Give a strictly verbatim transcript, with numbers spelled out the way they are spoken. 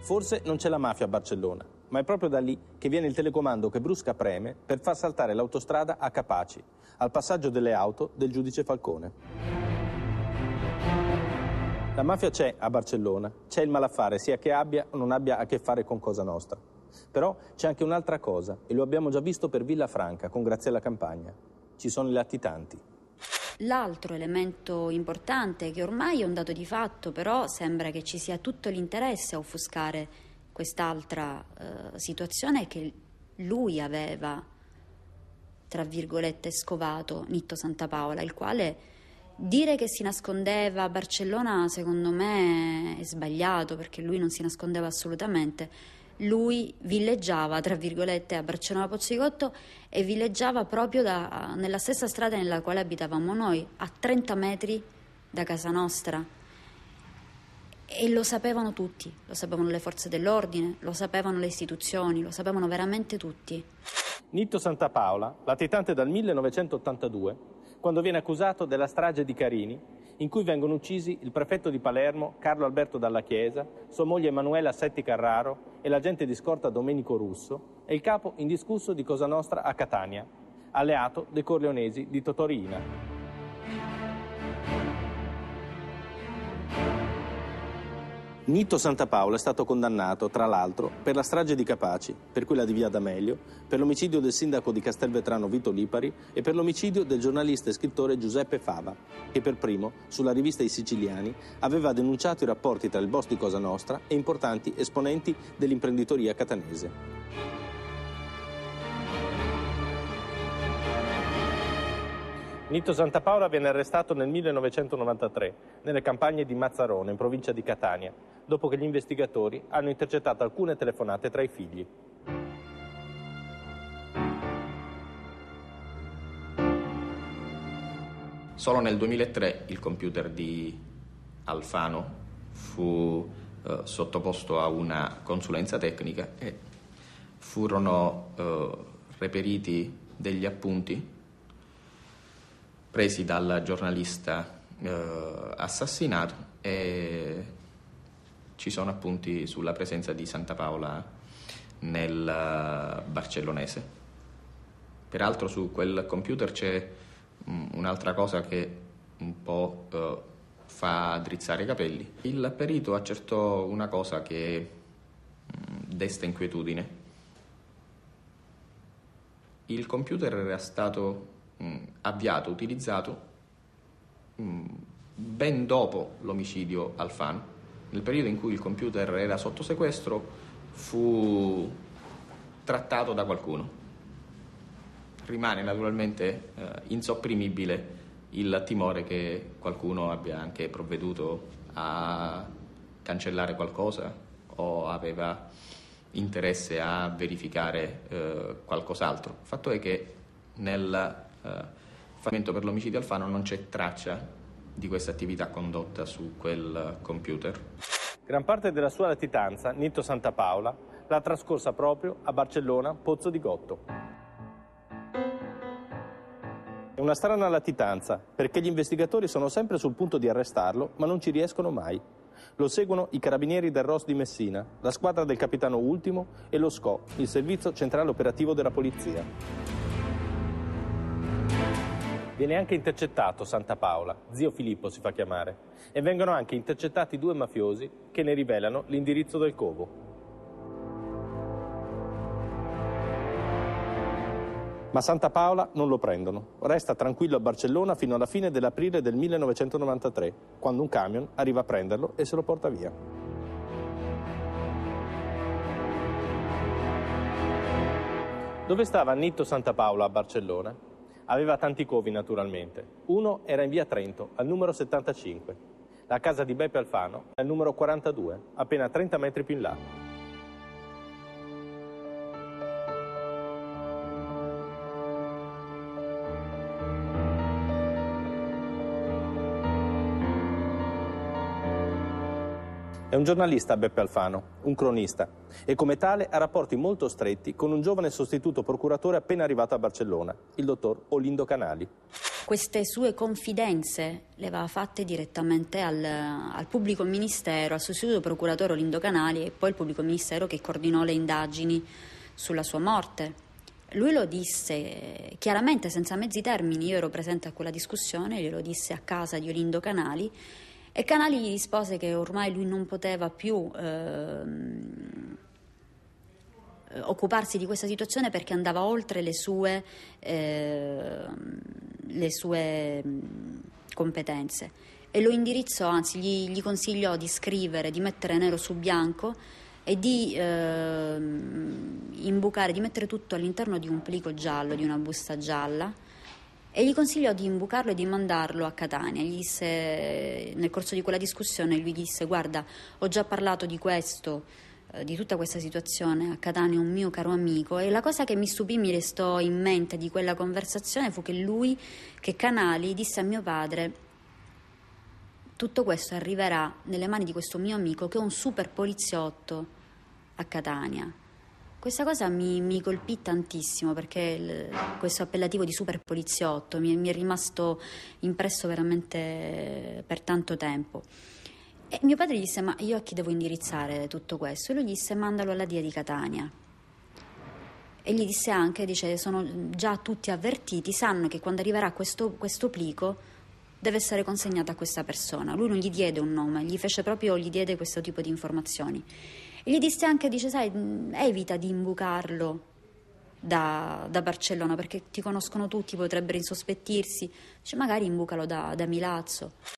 Forse non c'è la mafia a Barcellona, ma è proprio da lì che viene il telecomando che Brusca preme per far saltare l'autostrada a Capaci, al passaggio delle auto del giudice Falcone. La mafia c'è a Barcellona, c'è il malaffare, sia che abbia o non abbia a che fare con Cosa Nostra. Però c'è anche un'altra cosa, e lo abbiamo già visto per Villafranca con Graziella Campagna. Ci sono i latitanti. L'altro elemento importante, che ormai è un dato di fatto, però sembra che ci sia tutto l'interesse a offuscare quest'altra eh, situazione, è che lui aveva, tra virgolette, scovato Nitto Santapaola, il quale dire che si nascondeva a Barcellona secondo me è sbagliato, perché lui non si nascondeva assolutamente. Lui villeggiava, tra virgolette, a Barcellona Pozzigotto e villeggiava proprio da, nella stessa strada nella quale abitavamo noi, a trenta metri da casa nostra. E lo sapevano tutti, lo sapevano le forze dell'ordine, lo sapevano le istituzioni, lo sapevano veramente tutti. Nitto Santapaola, latitante dal millenovecentottantadue, quando viene accusato della strage di Carini, in cui vengono uccisi il prefetto di Palermo, Carlo Alberto Dalla Chiesa, sua moglie Emanuela Setti Carraro e l'agente di scorta Domenico Russo, e il capo indiscusso di Cosa Nostra a Catania, alleato dei Corleonesi di Totò Riina. Nitto Santapaola è stato condannato, tra l'altro, per la strage di Capaci, per quella di Via D'Amelio, per l'omicidio del sindaco di Castelvetrano Vito Lipari e per l'omicidio del giornalista e scrittore Giuseppe Fava, che per primo, sulla rivista I Siciliani, aveva denunciato i rapporti tra il boss di Cosa Nostra e importanti esponenti dell'imprenditoria catanese. Nitto Santapaola viene arrestato nel millenovecentonovantatré, nelle campagne di Mazzarone, in provincia di Catania, dopo che gli investigatori hanno intercettato alcune telefonate tra i figli. Solo nel duemilatré il computer di Alfano fu eh, sottoposto a una consulenza tecnica e furono eh, reperiti degli appunti presi dal giornalista eh, assassinato, e ci sono appunti sulla presenza di Santapaola nel barcellonese. Peraltro su quel computer c'è um, un'altra cosa che un po' eh, fa drizzare i capelli. Il perito accertò una cosa che um, desta inquietudine. Il computer era stato avviato, utilizzato mh, ben dopo l'omicidio Alfano. Nel periodo in cui il computer era sotto sequestro fu trattato da qualcuno. Rimane naturalmente eh, insopprimibile il timore che qualcuno abbia anche provveduto a cancellare qualcosa o aveva interesse a verificare eh, qualcos'altro. Il fatto è che nel Uh, fallimento per l'omicidio Alfano non c'è traccia di questa attività condotta su quel computer. Gran parte della sua latitanza, Nitto Santapaola, l'ha trascorsa proprio a Barcellona Pozzo di Gotto. È una strana latitanza, perché gli investigatori sono sempre sul punto di arrestarlo, ma non ci riescono mai. Lo seguono i carabinieri del R O S di Messina, la squadra del capitano Ultimo e lo S C O, il servizio centrale operativo della polizia. Viene anche intercettato Santapaola, zio Filippo si fa chiamare, e vengono anche intercettati due mafiosi che ne rivelano l'indirizzo del covo. Ma Santapaola non lo prendono, resta tranquillo a Barcellona fino alla fine dell'aprile del millenovecentonovantatré, quando un camion arriva a prenderlo e se lo porta via. Dove stava Nitto Santapaola a Barcellona? Aveva tanti covi naturalmente. Uno era in via Trento, al numero settantacinque. La casa di Beppe Alfano è al numero quarantadue, appena trenta metri più in là. È un giornalista Beppe Alfano, un cronista, e come tale ha rapporti molto stretti con un giovane sostituto procuratore appena arrivato a Barcellona, il dottor Olindo Canali. queste sue confidenze le aveva fatte direttamente al, al pubblico ministero, al sostituto procuratore Olindo Canali, e poi il pubblico ministero che coordinò le indagini sulla sua morte. Lui lo disse chiaramente, senza mezzi termini. Io ero presente a quella discussione, glielo disse a casa di Olindo Canali, e Canali gli rispose che ormai lui non poteva più ehm, occuparsi di questa situazione perché andava oltre le sue, eh, le sue competenze, e lo indirizzò, anzi gli, gli consigliò di scrivere, di mettere nero su bianco e di eh, imbucare, di mettere tutto all'interno di un plico giallo, di una busta gialla, e gli consigliò di imbucarlo e di mandarlo a Catania. Gli disse, nel corso di quella discussione, lui disse: guarda, ho già parlato di questo, eh, di tutta questa situazione a Catania un mio caro amico, e la cosa che mi stupì, mi restò in mente di quella conversazione, fu che lui, che Canali, disse a mio padre: tutto questo arriverà nelle mani di questo mio amico che è un super poliziotto a Catania. Questa cosa mi, mi colpì tantissimo, perché il, questo appellativo di super poliziotto mi, mi è rimasto impresso veramente per tanto tempo. E mio padre gli disse: ma io a chi devo indirizzare tutto questo? E lui gli disse: mandalo alla D I A di Catania. E gli disse anche, dice, sono già tutti avvertiti, sanno che quando arriverà questo, questo plico deve essere consegnato a questa persona. Lui non gli diede un nome, gli fece proprio, gli diede questo tipo di informazioni. E gli disse anche, dice, sai, evita di imbucarlo da, da Barcellona, perché ti conoscono tutti, potrebbero insospettirsi. Dice, magari imbucalo da, da Milazzo.